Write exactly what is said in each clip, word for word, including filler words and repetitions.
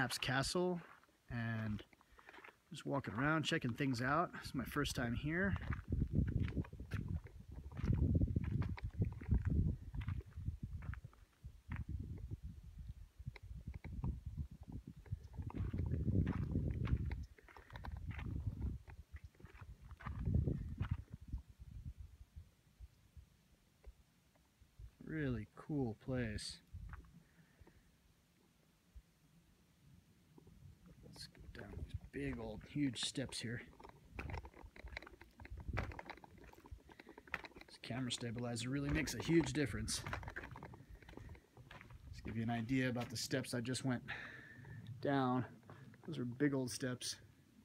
Knapp Castle and just walking around checking things out. It's my first time here. Really cool place. Let's go down these big old huge steps here. This camera stabilizer really makes a huge difference. Let's give you an idea about the steps I just went down. Those are big old steps.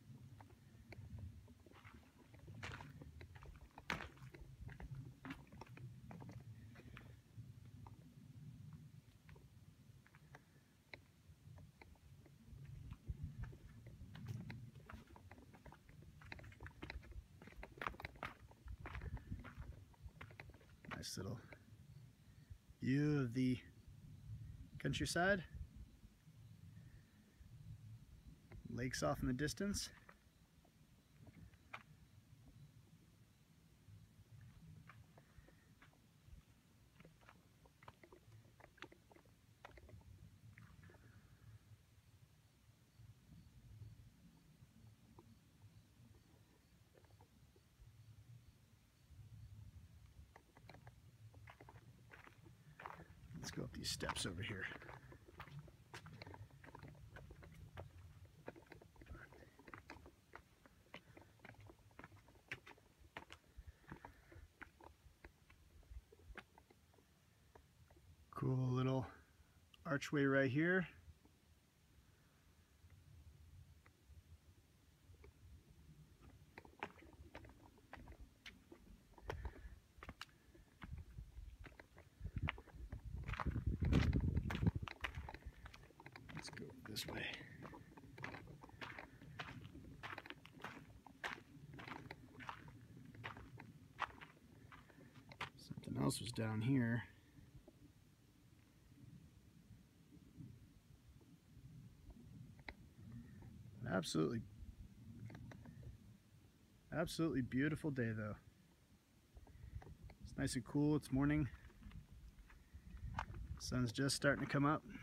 Nice little view of the countryside. Lakes off in the distance. Let's go up these steps over here. Cool little archway right here. Let's go this way. Something else was down here. Absolutely, absolutely beautiful day though. It's nice and cool. It's morning. Sun's just starting to come up.